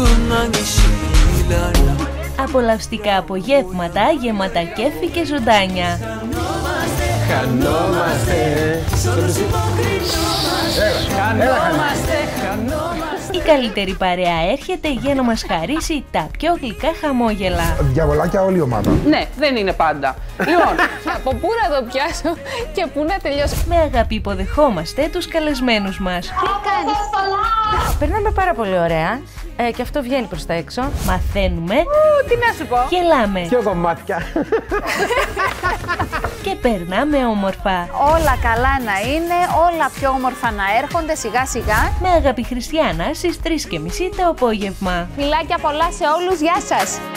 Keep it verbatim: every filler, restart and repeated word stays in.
Απολαυστικά απογεύματα γεμάτα κέφι και ζωντάνια. Χανόμαστε. Χανόμαστε. Η καλύτερη παρέα έρχεται για να μας χαρίσει τα πιο γλυκά χαμόγελα. Διαβολάκια όλη η ομάδα. Ναι, δεν είναι πάντα. Λοιπόν, από πού να το πιάσω και πού να τελειώσω. Με αγάπη υποδεχόμαστε τους καλεσμένους μας. Τι κάνεις? Περνάμε πάρα πολύ ωραία ε, και αυτό βγαίνει προς τα έξω. Μαθαίνουμε. Ου, τι να σου πω. Γελάμε. Πιο κομμάτια. Και περνάμε όμορφα. Όλα καλά να είναι, όλα πιο όμορφα να έρχονται σιγά σιγά. Με αγάπη Χριστιανά στις τρεις και μισή το απόγευμα. Φιλάκια πολλά σε όλους, γεια σας!